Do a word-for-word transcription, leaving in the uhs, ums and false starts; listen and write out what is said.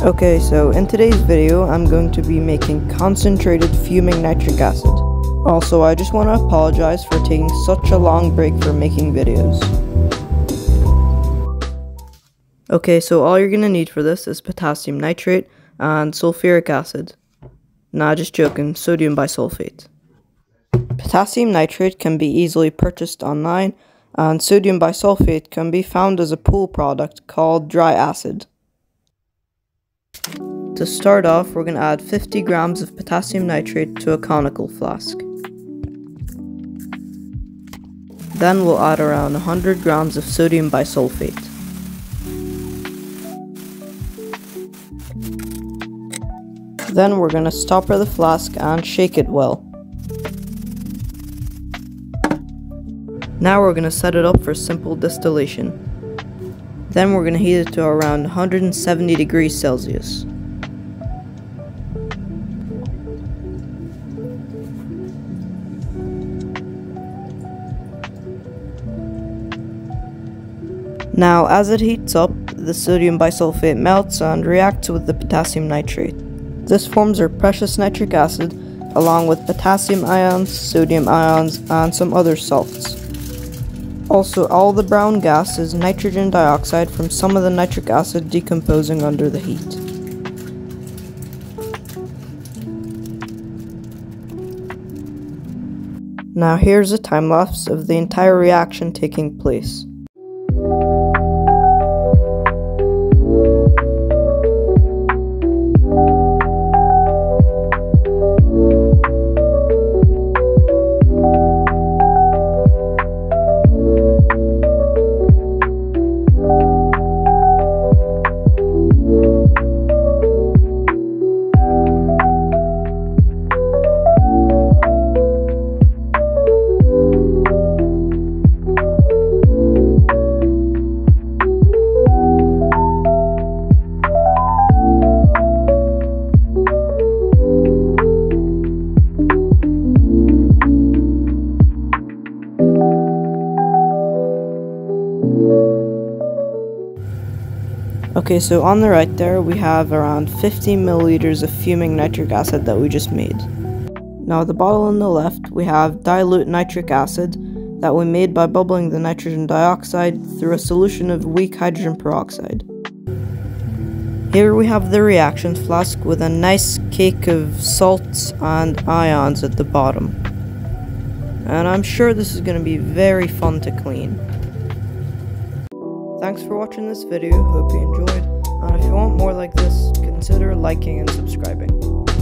Okay, so in today's video, I'm going to be making concentrated fuming nitric acid. Also, I just want to apologize for taking such a long break for making videos. Okay, so all you're going to need for this is potassium nitrate and sulfuric acid. Nah, just joking, sodium bisulfate. Potassium nitrate can be easily purchased online, and sodium bisulfate can be found as a pool product called dry acid. To start off, we're going to add fifty grams of potassium nitrate to a conical flask. Then we'll add around one hundred grams of sodium bisulfate. Then we're going to stopper the flask and shake it well. Now we're going to set it up for simple distillation. Then we're going to heat it to around one hundred seventy degrees Celsius. Now, as it heats up, the sodium bisulfate melts and reacts with the potassium nitrate. This forms our precious nitric acid, along with potassium ions, sodium ions, and some other salts. Also, all the brown gas is nitrogen dioxide from some of the nitric acid decomposing under the heat. Now here's a time lapse of the entire reaction taking place. Okay, so on the right there, we have around fifty milliliters of fuming nitric acid that we just made. Now at the bottle on the left, we have dilute nitric acid that we made by bubbling the nitrogen dioxide through a solution of weak hydrogen peroxide. Here we have the reaction flask with a nice cake of salts and ions at the bottom. And I'm sure this is going to be very fun to clean. Thanks for watching this video, hope you enjoyed, and if you want more like this, consider liking and subscribing.